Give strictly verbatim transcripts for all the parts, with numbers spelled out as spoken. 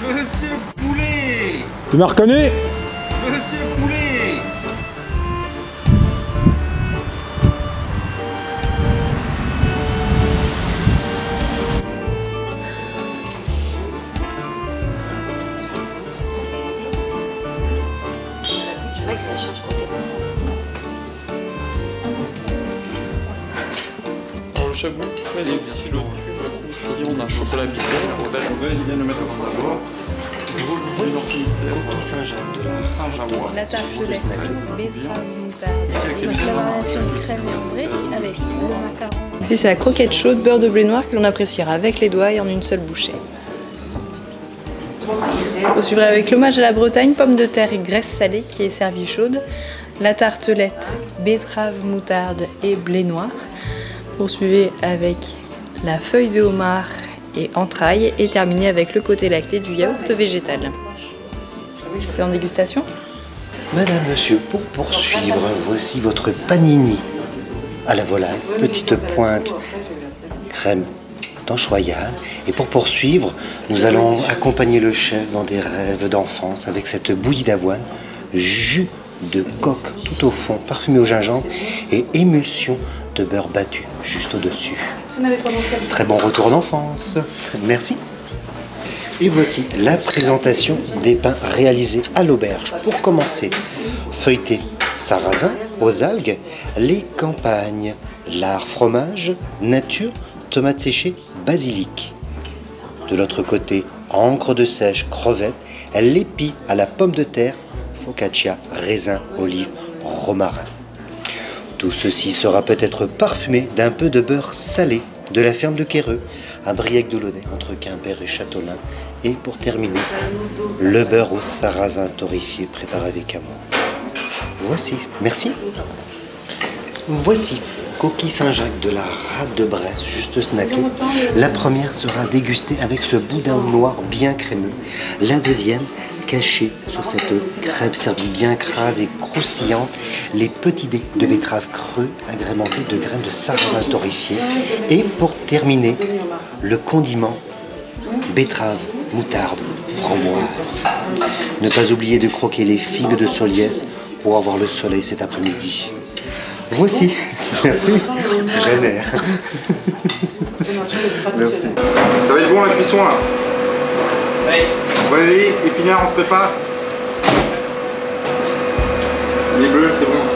Monsieur Poulet. Tu m'as reconnu? Monsieur Poulet. C'est vrai que ça change complètement. Alors le chabou, vas-y, ici le tube, croustillant d'un chocolat bitter. On va bien le mettre en d'abord. Voici coquille Saint-Jacques de la Saint-Jamois. La tartelette, betterave, moutarde. Donc la variation crème et ambrée avec le macaron. Ici c'est la croquette chaude, beurre de blé noir que l'on appréciera avec les doigts et en une seule bouchée. On suivra avec l'hommage à la Bretagne, pommes de terre et graisse salée qui est servie chaude. La tartelette, betterave, moutarde et blé noir. Poursuivez avec la feuille de homard et entrailles et terminez avec le côté lacté du yaourt végétal. C'est en dégustation. Madame, monsieur, pour poursuivre, voici votre panini à la volaille, petite pointe crème d'anchoyade. Et pour poursuivre, nous allons accompagner le chef dans des rêves d'enfance avec cette bouillie d'avoine, jus de coque tout au fond, parfumé au gingembre et émulsion de beurre battu juste au-dessus. Très bon retour d'enfance. Merci. Et voici la présentation des pains réalisés à l'auberge. Pour commencer, feuilleté sarrasin aux algues, les campagnes, lard fromage, nature, tomates séchées, basilic. De l'autre côté, encre de sèche, crevettes, l'épi à la pomme de terre, focaccia, raisin, olive, romarin. Tout ceci sera peut-être parfumé d'un peu de beurre salé de la ferme de Quéreux, à Briec-de-Launay, entre Quimper et Châteaulin. Et pour terminer, le beurre au sarrasin torréfié préparé avec amour. Voici, merci. Voici coquille Saint-Jacques de la rade de Bresse, juste snackée. La première sera dégustée avec ce boudin noir bien crémeux. La deuxième, cachée sous cette crêpe servie bien crase et croustillante, les petits dés de betterave creux agrémentés de graines de sarrasin torréfié. Et pour terminer, le condiment betterave, moutarde, framboise. Ne pas oublier de croquer les figues de Soliès pour avoir le soleil cet après-midi. Voici. Merci. C'est jamais. Merci. Ça va être bon la cuisson là? Oui. On va aller, épinards on se prépare. Les bleus c'est bon.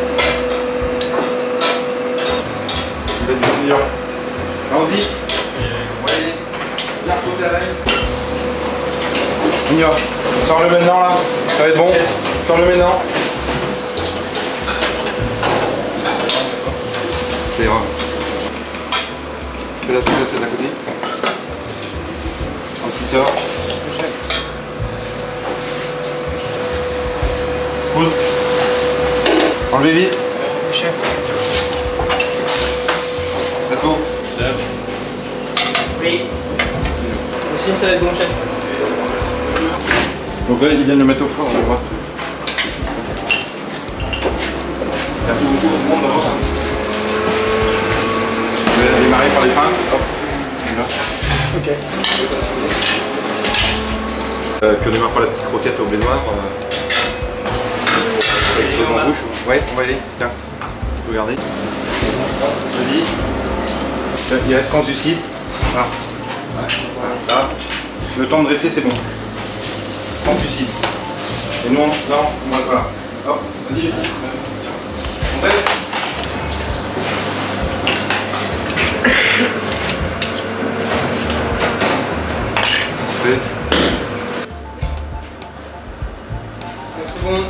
Vous êtes bien. Allons-y. On va aller. Bien sauter à l'ail. On y va. Sors-le maintenant là. Ça va être bon. Sors-le maintenant. Ça ira. Fais la toute celle d'à côté. Ensuite ça. Poudre. Enlevez vite. Let's go. Oui. Aussi ça va être bon chef. Donc là ils viennent le mettre au four, on va voir. Merci beaucoup tout le monde d'abord. Je vais démarrer par les pinces. Hop. Là. Ok. Euh, puis on démarre par la petite croquette au blé noir. Euh... Avec le en bouche. Ouais, on va y aller. Tiens. Regardez. Vas-y. Il reste translucide. Voilà. Voilà, ça. Le temps de dresser, c'est bon. Translucide. Et nous, on... non, on va voilà. Hop, vas-y, vas-y. On dresse. Parfait. cinq secondes.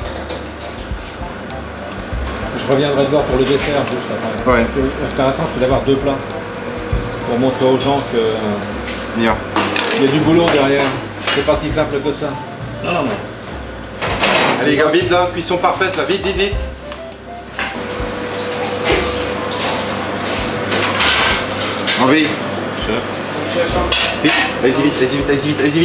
Je reviendrai te voir pour le dessert juste après. Ouais. L'intéressant c'est d'avoir deux plats pour montrer aux gens que euh, Il y a. il y a du boulot derrière. C'est pas si simple que ça. Non, non, non. Allez les gars, vite là, cuisson parfaite là, vite, vite, vite. Envie. Chef. Vite, allez-y vite, allez-y vite, allez-y vite, allez-y vite.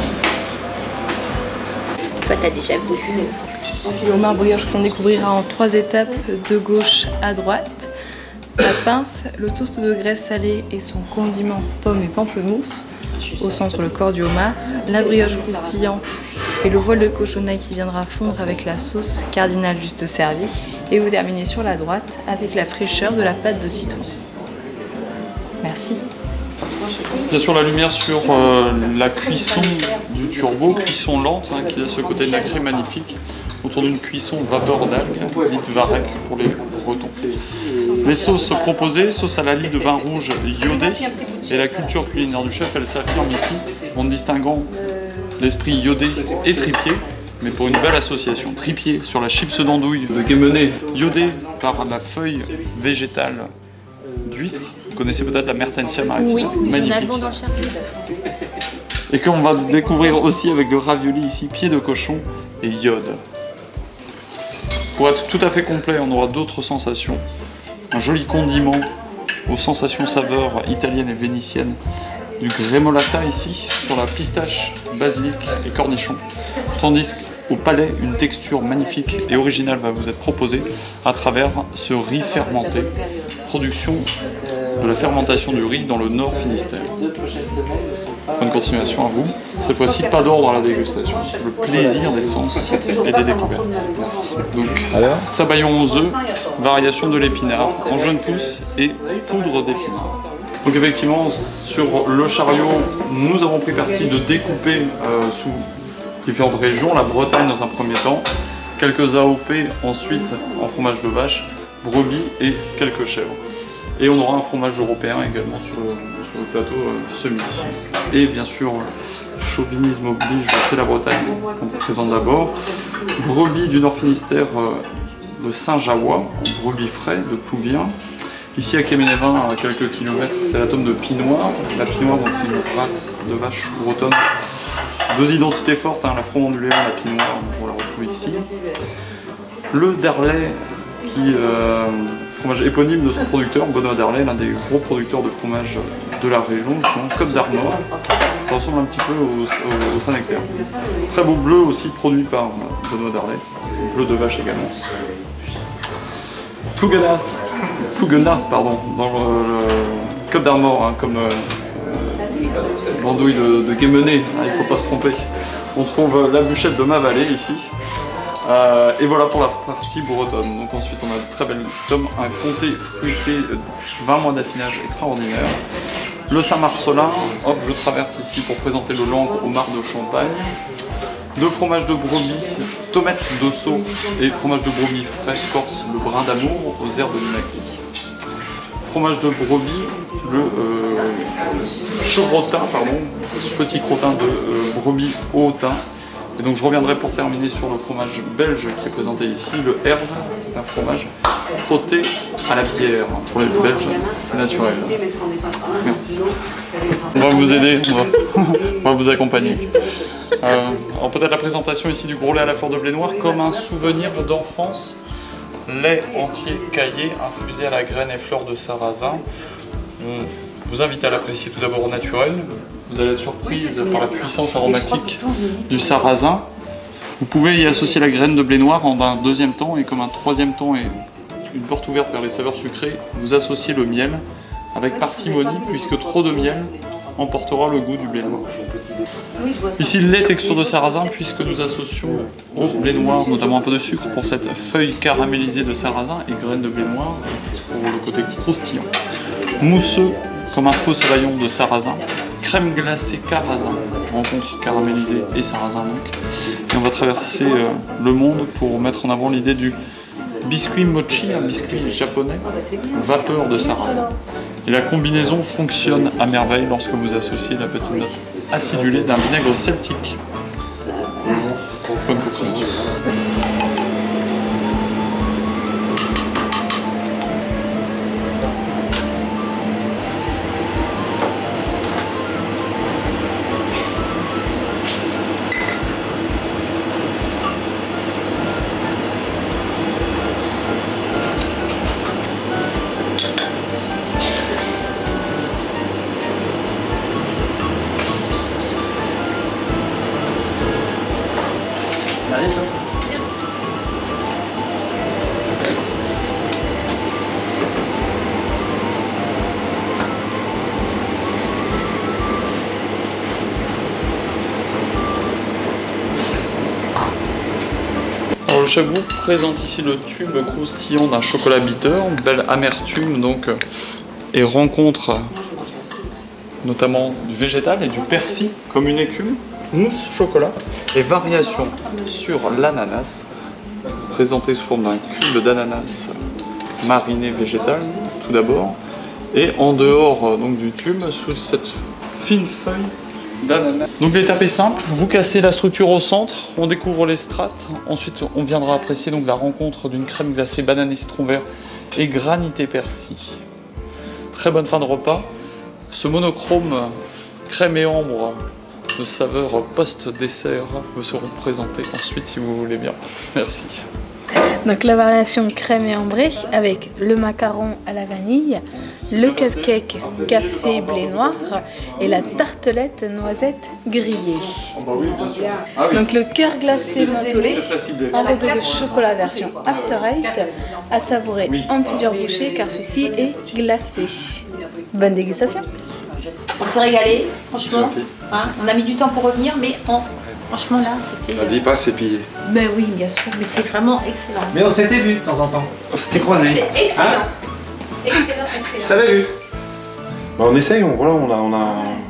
Toi, t'as déjà vu. C'est le homard brioche qu'on découvrira en trois étapes, de gauche à droite. La pince, le toast de graisse salée et son condiment pomme et pamplemousse. Au centre, le corps du homard, la brioche croustillante et le voile de cochonnet qui viendra fondre avec la sauce cardinale juste servie. Et vous terminez sur la droite avec la fraîcheur de la pâte de citron. Merci. Bien sûr, la lumière sur euh, la cuisson du turbo, cuisson lente, hein, qui a ce côté nacré magnifique, autour d'une cuisson vapeur d'algues, dite varech pour les Bretons. Les sauces proposées, sauce à la lie de vin rouge iodé, et la culture culinaire du chef, elle s'affirme ici en distinguant l'esprit iodé et tripier, mais pour une belle association. Tripier sur la chips d'andouille de Guémené, iodé par la feuille végétale d'huître. Vous connaissez peut-être la Mertensia maritime, Oui, magnifique. dans le Et qu'on va découvrir aussi avec le ravioli ici, pied de cochon et iode. Pour être tout à fait complet, on aura d'autres sensations. Un joli condiment aux sensations saveurs italiennes et vénitiennes. Du gremolata ici, sur la pistache, basilic et cornichon. Tandis qu'au palais, une texture magnifique et originale va vous être proposée à travers ce riz fermenté. Production de la fermentation du riz dans le Nord Finistère. Bonne continuation à vous. Cette fois-ci, pas d'ordre à la dégustation. Le plaisir des sens et des découvertes. Merci. Donc, sabayon aux œufs, variation de l'épinard, en jeune pousse et poudre d'épinard. Donc effectivement, sur le chariot, nous avons pris parti de découper euh, sous différentes régions, la Bretagne dans un premier temps, quelques A O P ensuite en fromage de vache, brebis et quelques chèvres. Et on aura un fromage européen également sur le, sur le plateau euh, ce midi. Et bien sûr, chauvinisme oblige, c'est la Bretagne qu'on présente d'abord. Brebis du Nord Finistère euh, de Saint-Jaois, brebis frais de Plouvien. Ici à Quéménévin, à quelques kilomètres, c'est la tome de Pinois. La Pinois, donc c'est une race de vache bretonne. Deux identités fortes, hein, la froment du Léon, la Pinois, on la retrouve ici. Le Darley, qui euh, fromage éponyme de son producteur, Benoît Darley, l'un des gros producteurs de fromage de la région, justement, Côte d'Armor. Ça ressemble un petit peu au, au, au Saint-Nectaire. Très beau bleu aussi produit par Benoît Darley, bleu de vache également. Plouguenas, Plouguenat, pardon, dans le, le Côte d'Armor, hein, comme euh, l'andouille de, de Guémené, hein, il ne faut pas se tromper. On trouve la bûchette de ma vallée ici. Euh, et voilà pour la partie bretonne. Donc ensuite on a de très belles tomes, un comté fruité, vingt mois d'affinage extraordinaire. Le Saint-Marcelin, hop, je traverse ici pour présenter le Langre au mar de Champagne. Deux fromages de brebis, tomates de Sceaux et fromage de brebis frais corse, le brin d'amour aux airs de Linaki. Fromage de brebis, le euh, chevrotin, pardon, petit crottin de euh, brebis au thym. Et donc je reviendrai pour terminer sur le fromage belge qui est présenté ici, le Herve, un fromage frotté à la bière. Pour les Belges, c'est naturel. Merci. On va vous aider, on va, on va vous accompagner. Euh, alors peut-être la présentation ici du gros lait à la fleur de blé noir comme un souvenir d'enfance. Lait entier caillé, infusé à la graine et fleur de sarrasin. On vous invite à l'apprécier tout d'abord au naturel. Vous allez être surprise par la puissance aromatique du sarrasin. Vous pouvez y associer la graine de blé noir en un deuxième temps, et comme un troisième temps et une porte ouverte vers les saveurs sucrées, vous associez le miel avec parcimonie, puisque trop de miel emportera le goût du blé noir. Ici, lait texture de sarrasin, puisque nous associons au blé noir notamment un peu de sucre pour cette feuille caramélisée de sarrasin et graines de blé noir pour le côté croustillant. Mousseux comme un faux sabayon de sarrasin. Crème glacée Carasin, rencontre caramélisée et sarrasin donc. Et on va traverser euh, le monde pour mettre en avant l'idée du biscuit mochi, un biscuit japonais, vapeur de sarrasin. Et la combinaison fonctionne à merveille lorsque vous associez la petite note acidulée d'un vinaigre celtique. Bonne continuation. Alors je vous présente ici le tube croustillant d'un chocolat bitter, une belle amertume donc, et rencontre notamment du végétal et du persil comme une écume, mousse chocolat et variation sur l'ananas, présenté sous forme d'un cube d'ananas mariné végétal tout d'abord, et en dehors donc, du tube sous cette fine feuille d'ananas. Donc l'étape est simple, vous cassez la structure au centre, on découvre les strates, ensuite on viendra apprécier donc, la rencontre d'une crème glacée banane citron vert et granité persil. Très bonne fin de repas. Ce monochrome crème et ambre de saveurs post-dessert me seront présentés ensuite si vous voulez bien. Merci. Donc la variation crème et ambrée avec le macaron à la vanille, le cupcake café blé noir et la tartelette noisette grillée. Ah oui. Donc le cœur glacé mentholé C'est très ciblé. enrobé de chocolat version After Eight à savourer en plusieurs bouchées car ceci est glacé. Bonne dégustation. On s'est régalé, franchement. C'est gentil. Hein, on a mis du temps pour revenir, mais on- franchement là, c'était. La vie passe et puis Ben oui, bien sûr, mais c'est vraiment excellent. Mais on s'était vu de temps en temps. on s'était croisés. C'est excellent. Hein excellent, excellent. T'avais vu? Bah, on essaye, on, voilà, on, a, on, a,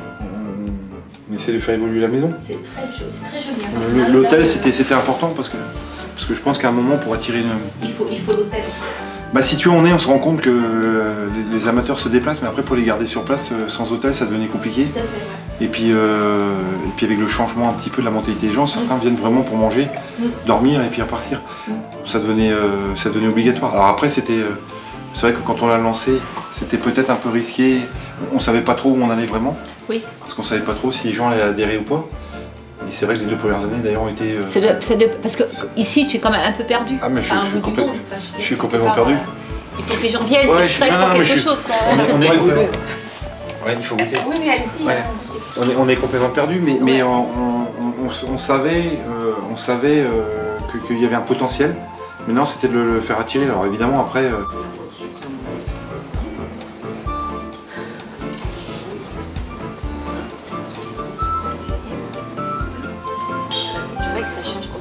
on essaie de faire évoluer la maison. C'est très, jo- c'est très joli. hein. Le- L'hôtel c'était c'était important parce que, parce que je pense qu'à un moment pour attirer une... Il faut, il faut l'hôtel. Bah si tu en es, on se rend compte que euh, les, les amateurs se déplacent, mais après pour les garder sur place, euh, sans hôtel, ça devenait compliqué. Tout à fait, ouais. Et puis, euh, et puis avec le changement un petit peu de la mentalité des gens, certains viennent vraiment pour manger, dormir et puis repartir. Ça devenait, euh, ça devenait obligatoire. Alors après, c'était, euh, c'est vrai que quand on l'a lancé, c'était peut-être un peu risqué. On savait pas trop où on allait vraiment. Oui. Parce qu'on savait pas trop si les gens allaient adhérer ou pas. Et c'est vrai que les deux premières années d'ailleurs ont été... euh, C'est de, c'est de- parce que ici, tu es quand même un peu perdu. Ah mais je, Enfin, je au suis, bout du complète- compte, enfin, veux je dire, suis quelque complètement part, perdu. euh, Il faut que les gens viennent Ouais, je- exprès non, non, pour mais quelque je suis- chose. quoi. On est, on est pourrait complètement... goûter. Ouais, il faut goûter. Oui, mais allez-y. Ouais. hein. On est, on est complètement perdu, mais, mais Ouais. on, on- on- on savait, euh, on savait euh, que- qu'il y avait un potentiel. Maintenant, c'était de le, le faire attirer. Alors évidemment, après... euh, Tu vois que ça change